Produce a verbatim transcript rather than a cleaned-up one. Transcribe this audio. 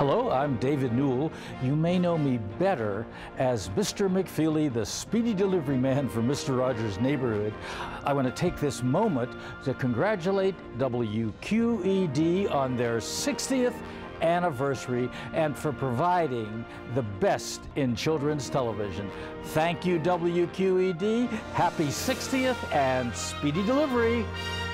Hello, I'm David Newell. You may know me better as Mister McFeely, the speedy delivery man for Mister Rogers' Neighborhood. I want to take this moment to congratulate W Q E D on their sixtieth anniversary and for providing the best in children's television. Thank you, W Q E D. Happy sixtieth and speedy delivery.